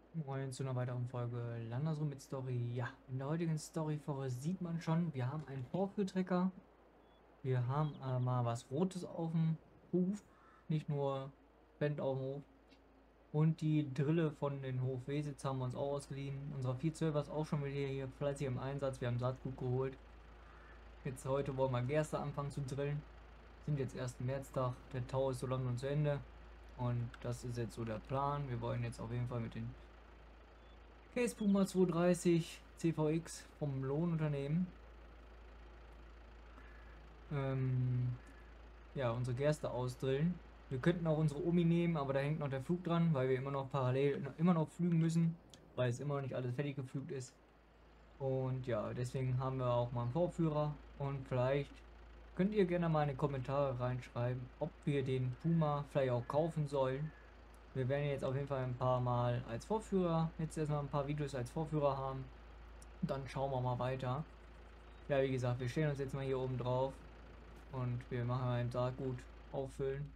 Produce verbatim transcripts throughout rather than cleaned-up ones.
Moin zu einer weiteren Folge Landersrum mit Story. Ja, in der heutigen Story-Folge sieht man schon, wir haben einen Vorführtrecker. Wir haben äh, mal was Rotes auf dem Hof, nicht nur Band auf dem Hof. Und die Drille von den Hof Wesitz haben wir uns auch ausgeliehen. Unser vier zwölfer ist auch schon wieder hier fleißig im Einsatz. Wir haben Saatgut geholt. Jetzt heute wollen wir Gerste anfangen zu drillen. Sind jetzt ersten Märztag. Der Tau ist so langsam zu Ende. Und das ist jetzt so der Plan. Wir wollen jetzt auf jeden Fall mit den Case Puma zweihundertdreißig C V X vom Lohnunternehmen. Ähm, ja, unsere Gerste ausdrillen. Wir könnten auch unsere Omi nehmen, aber da hängt noch der Flug dran, weil wir immer noch parallel immer noch flügen müssen, weil es immer noch nicht alles fertig geflugt ist. Und ja, deswegen haben wir auch mal einen Vorführer. Und vielleicht könnt ihr gerne mal in die Kommentare reinschreiben, ob wir den Puma vielleicht auch kaufen sollen. Wir werden jetzt auf jeden Fall ein paar Mal als Vorführer, jetzt erstmal ein paar Videos als Vorführer haben. Und dann schauen wir mal weiter. Ja, wie gesagt, wir stellen uns jetzt mal hier oben drauf und wir machen ein Saatgut auffüllen.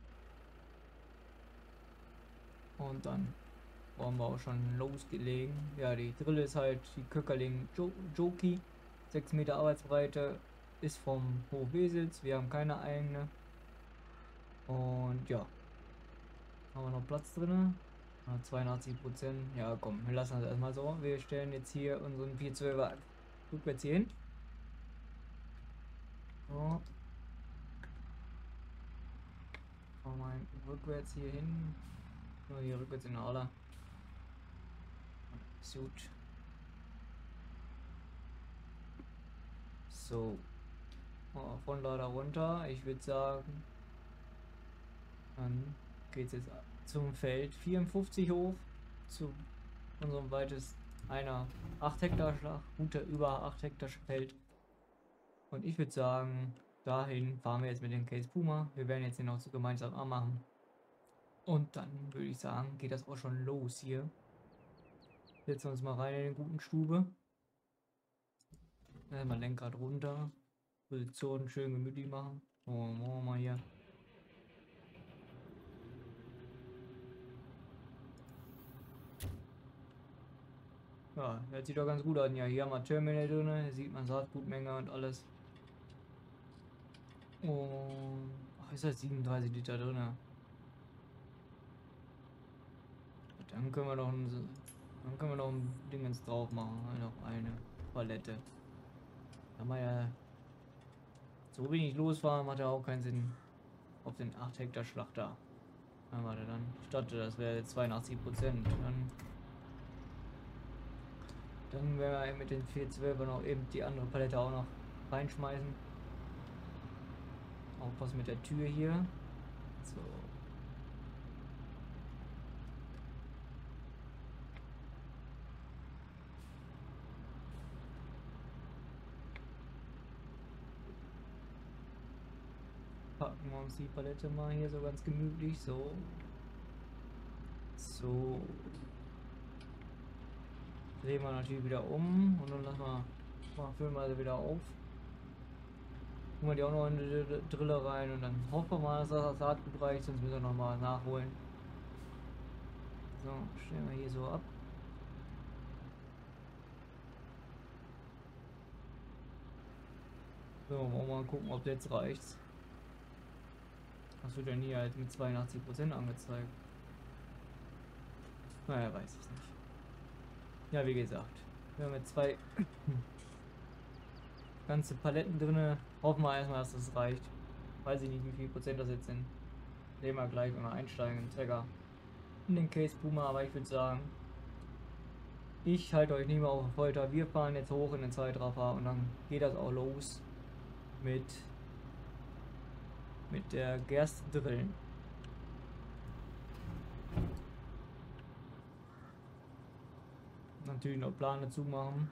Und dann wollen wir auch schon losgelegen. Ja, die Drille ist halt die Köckerling Joki. sechs Meter Arbeitsbreite, ist vom Hof Wesels. Wir haben keine eigene. Und ja, haben wir noch Platz drin? zweiundachtzig Prozent. Ja, komm, wir lassen das erstmal so. Wir stellen jetzt hier unseren vier zwölfer rückwärts hier hin. So. Machen wir mal rückwärts hier hin. Nur hier rückwärts in der Aula. Gut. So. Oh, von Lader runter. Ich würde sagen, dann geht es jetzt zum Feld vierundfünfzig hoch. Zu unserem weitest einer acht Hektar Schlag. Gute über acht Hektar Feld. Und ich würde sagen, dahin fahren wir jetzt mit dem Case Puma. Wir werden jetzt den noch so gemeinsam anmachen. Und dann würde ich sagen, geht das auch schon los hier. Setzen wir uns mal rein in den guten Stube. Mal Lenkrad runter. Position schön gemütlich machen. Oh, machen wir mal hier. Ja, das sieht doch ganz gut an. Ja, hier haben wir Terminal drin. Hier sieht man Saatgutmenge und alles. Und ach, ist das siebenunddreißig Liter drin. Dann können wir noch ein, dann können wir noch ein Dingens drauf machen. Noch eine Palette. Da haben wir ja so wenig losfahren, macht ja auch keinen Sinn auf den acht Hektar Schlachter. Ja, warte, dann statte, das wäre jetzt zweiundachtzig Prozent. Dann, dann werden wir mit den vier zwölfer noch eben die andere Palette auch noch reinschmeißen. Aufpassen mit der Tür hier. So. Packen wir uns die Palette mal hier so ganz gemütlich. So. So. Drehen wir natürlich wieder um und dann lassen wir mal füllen wir sie wieder auf. Tun wir die auch noch in die Drille rein und dann hoffen wir mal, dass das Saatgut reicht, sonst müssen wir noch mal nachholen. So, stellen wir hier so ab. So, wollen wir mal gucken, ob das jetzt reicht. Das wird ja nie halt mit zweiundachtzig Prozent angezeigt. Naja, weiß ich nicht. Ja, wie gesagt, wir haben jetzt zwei ganze Paletten drin. Hoffen wir erstmal, dass das reicht. Weiß ich nicht, wie viel Prozent das jetzt sind. Sehen wir gleich, wenn wir einsteigen im Trecker in den Case Puma, aber ich würde sagen, ich halte euch nicht mehr auf Folter. Wir fahren jetzt hoch in den Zeitraffer und dann geht das auch los mit mit der Gerste drillen. Natürlich noch Plane zumachen.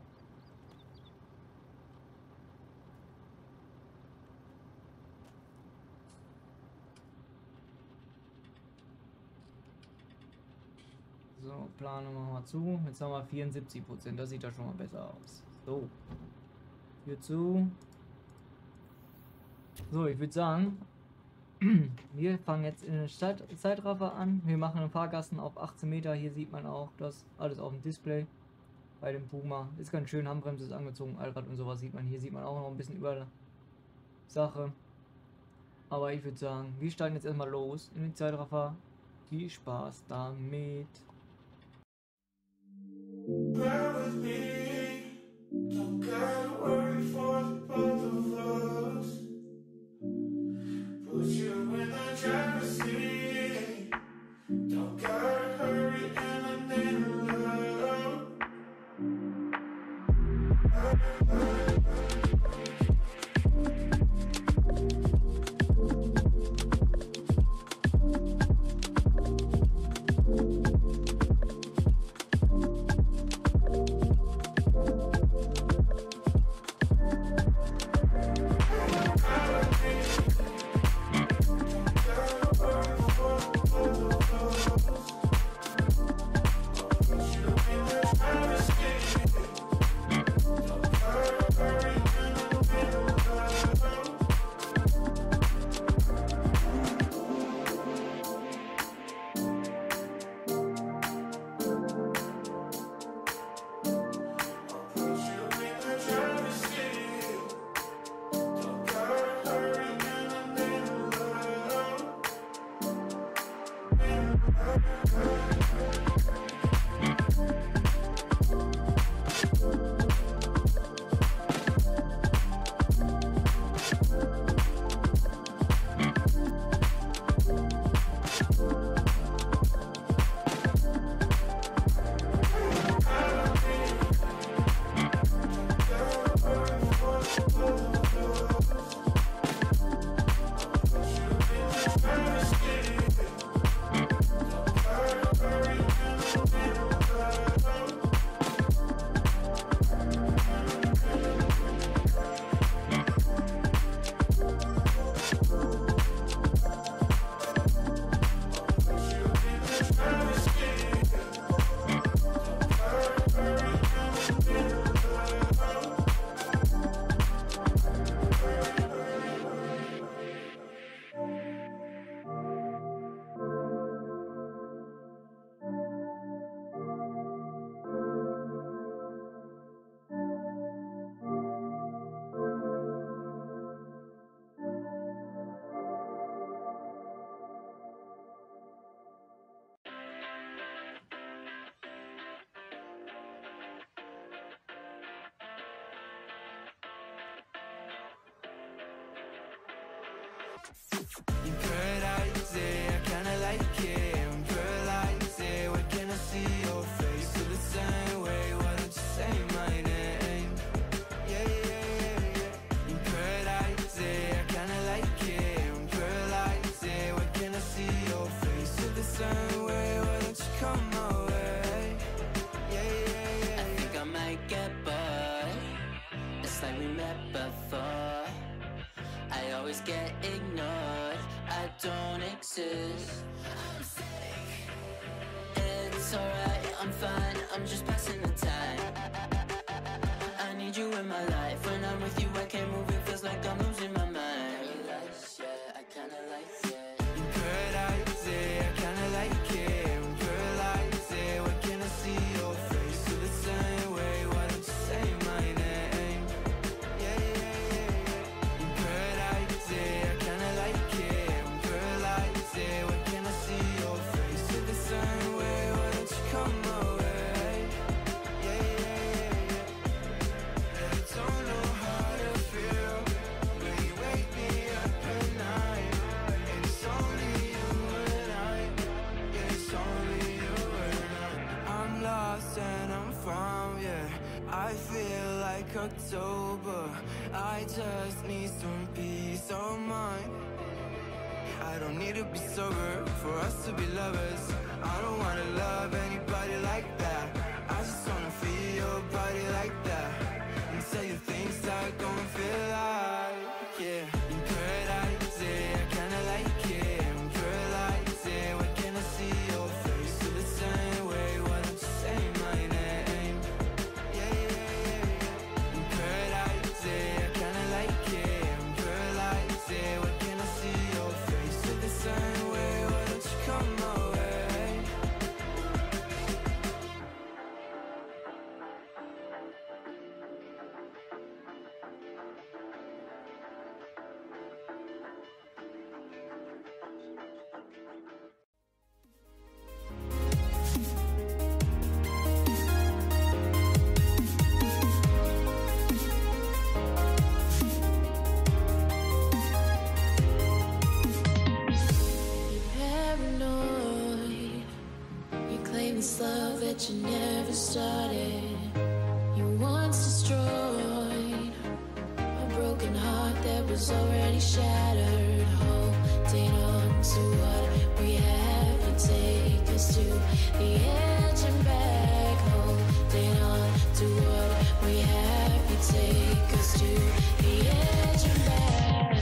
So, Plane machen wir zu. Jetzt haben wir vierundsiebzig Prozent. Das sieht ja schon mal besser aus. So. Hier zu. So, ich würde sagen, Wir fangen jetzt in den Zeit Zeitraffer an. Wir machen den Fahrgassen auf achtzehn Meter. Hier sieht man auch das alles auf dem Display. Bei dem Puma. Ist ganz schön, Handbremse ist angezogen, Allrad und sowas sieht man. Hier sieht man auch noch ein bisschen über Sache. Aber ich würde sagen, wir steigen jetzt erstmal los in den Zeitraffer. Viel Spaß damit. Bear with me. Don't gotta worry for the both of us. Put you in the driver's seat. Don't gotta hurry and I need love. In paradise, I kinda like it. In paradise, where can I see your face? Feel the same way, why don't you say my name? Yeah, yeah, yeah, yeah. In paradise, I kinda like it. In paradise, where can I see your face? Feel the same way, why don't you come my way? Yeah, yeah, yeah. I think I might get bored. It's like we met before. I always get ignored, I don't exist. I'm sick. It's alright, I'm fine, I'm just passing the time. I need you in my life, when I'm with you I can't move, it feels like I'm losing my mind. Paradise, yeah, I kinda like it. In paradise, yeah, I kinda like it. In paradise, yeah, where can I see your face? Feel the same way, why don't you say my name? Yeah, yeah, yeah, yeah. In paradise, yeah, I kinda like it. In paradise, yeah, where can I see your face? Feel the same way, why don't you come my way? Yeah, yeah, yeah, yeah. I don't know how to feel when you wake me up at night. And it's only you and I. Yeah, it's only you and I. I'm lost and I'm found, yeah. I feel like October. I just need some peace of mind. I don't need to be sober for us to be lovers. I don't wanna love anybody like that. I just wanna feel your body like that. And tell you things that gon' feel like, yeah. In paradise, yeah, I kinda like it. In paradise, yeah, where can I see your face? Feel the same way, why don't you say my name? Yeah, yeah, yeah, yeah. In paradise, yeah, I kinda like it. In paradise, yeah, where can I see your face? claim this love that you never started. You once destroyed a broken heart that was already shattered. Holding on to what we have, you take us to the edge and back. Holding on to what we have, you take us to the edge and back.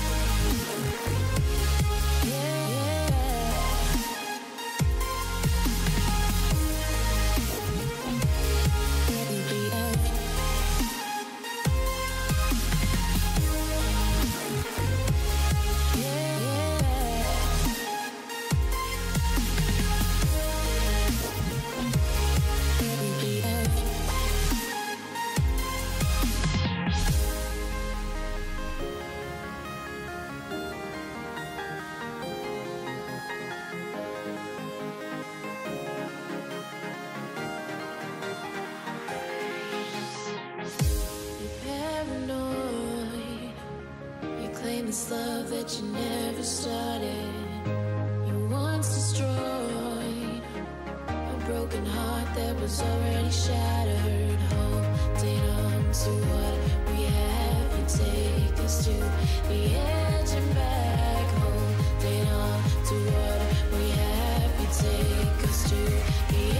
Yeah, yeah. This love that you never started. You once destroyed a broken heart that was already shattered. Holding on to what we have, you take us to the edge and back. Holding on to what we have, you take us to the